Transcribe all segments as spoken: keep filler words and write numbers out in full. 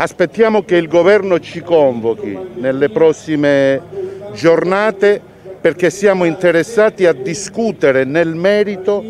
Aspettiamo che il governo ci convochi nelle prossime giornate perché siamo interessati a discutere nel merito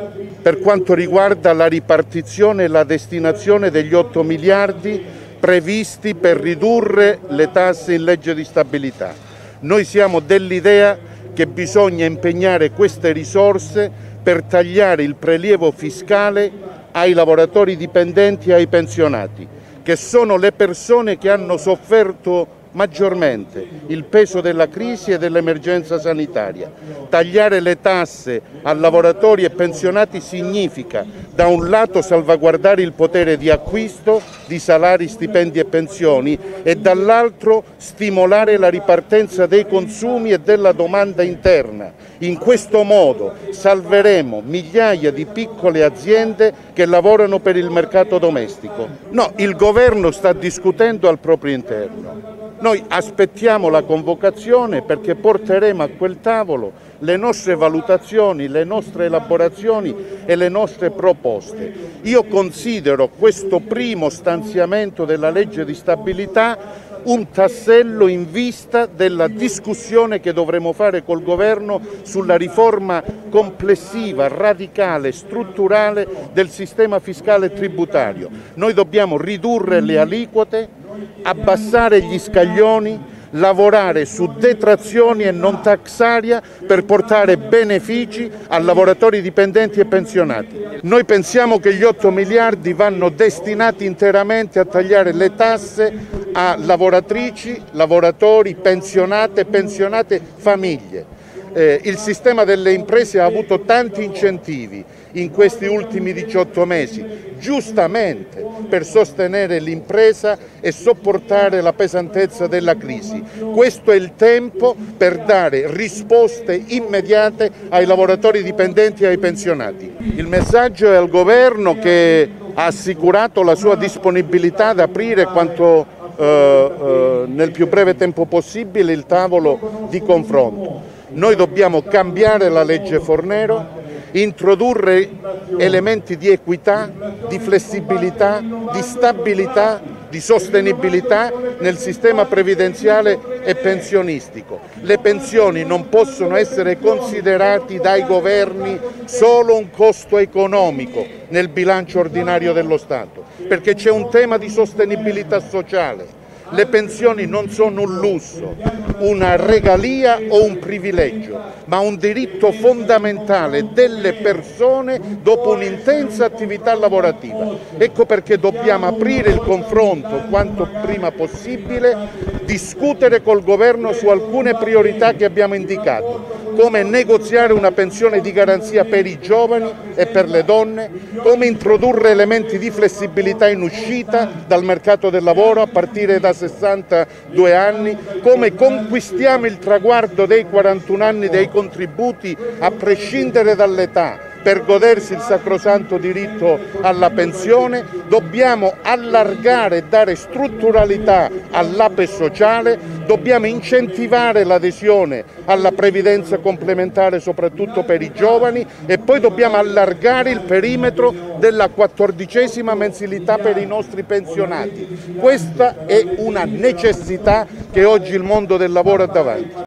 per quanto riguarda la ripartizione e la destinazione degli otto miliardi previsti per ridurre le tasse in legge di stabilità. Noi siamo dell'idea che bisogna impegnare queste risorse per tagliare il prelievo fiscale ai lavoratori dipendenti e ai pensionati, che sono le persone che hanno sofferto maggiormente il peso della crisi e dell'emergenza sanitaria. Tagliare le tasse a lavoratori e pensionati significa, da un lato, salvaguardare il potere di acquisto di salari, stipendi e pensioni e dall'altro stimolare la ripartenza dei consumi e della domanda interna. In questo modo salveremo migliaia di piccole aziende che lavorano per il mercato domestico. No, il governo sta discutendo al proprio interno. Noi aspettiamo la convocazione perché porteremo a quel tavolo le nostre valutazioni, le nostre elaborazioni e le nostre proposte. Io considero questo primo stanziamento della legge di stabilità un tassello in vista della discussione che dovremo fare col governo sulla riforma complessiva, radicale, strutturale del sistema fiscale e tributario. Noi dobbiamo ridurre le aliquote, abbassare gli scaglioni, lavorare su detrazioni e non tax area per portare benefici a lavoratori dipendenti e pensionati. Noi pensiamo che gli otto miliardi vanno destinati interamente a tagliare le tasse a lavoratrici, lavoratori, pensionate, pensionate, famiglie. Eh, il sistema delle imprese ha avuto tanti incentivi in questi ultimi diciotto mesi, giustamente per sostenere l'impresa e sopportare la pesantezza della crisi. Questo è il tempo per dare risposte immediate ai lavoratori dipendenti e ai pensionati. Il messaggio è al governo che ha assicurato la sua disponibilità ad aprire quanto eh, eh, nel più breve tempo possibile il tavolo di confronto. Noi dobbiamo cambiare la legge Fornero, introdurre elementi di equità, di flessibilità, di stabilità, di sostenibilità nel sistema previdenziale e pensionistico. Le pensioni non possono essere considerate dai governi solo un costo economico nel bilancio ordinario dello Stato, perché c'è un tema di sostenibilità sociale. Le pensioni non sono un lusso, una regalia o un privilegio, ma un diritto fondamentale delle persone dopo un'intensa attività lavorativa. Ecco perché dobbiamo aprire il confronto quanto prima possibile, discutere col governo su alcune priorità che abbiamo indicato, come negoziare una pensione di garanzia per i giovani e per le donne, come introdurre elementi di flessibilità in uscita dal mercato del lavoro a partire da sessantadue anni, come conquistiamo il traguardo dei quarantuno anni dei contributi a prescindere dall'età per godersi il sacrosanto diritto alla pensione. Dobbiamo allargare e dare strutturalità all'A P E sociale, dobbiamo incentivare l'adesione alla previdenza complementare soprattutto per i giovani e poi dobbiamo allargare il perimetro della quattordicesima mensilità per i nostri pensionati. Questa è una necessità che oggi il mondo del lavoro ha davanti.